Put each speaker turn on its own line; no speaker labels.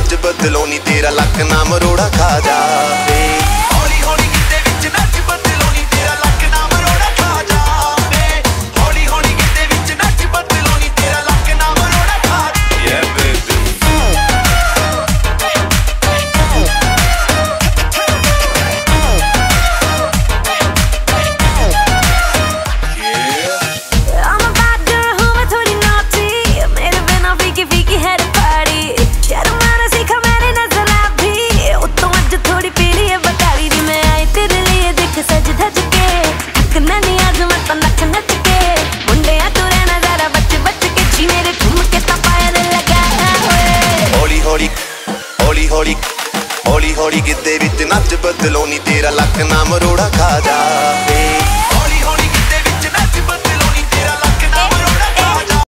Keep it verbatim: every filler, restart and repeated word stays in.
नच बदलो नी तेरा लक ना मरोड़ा खा जावे। हौली हौली गिद्दे विच नच बदलो नी तेरा लक ना मरोड़ा खा जावे। हौली हौली गिद्दे विच नच बदलो नी तेरा लक ना मरोड़ा खा जावे। Yeah baby। हौली हौली हौली हौली गिद्दे विच नच बदलो नी तेरा लक ना मरोड़ा खा जावे।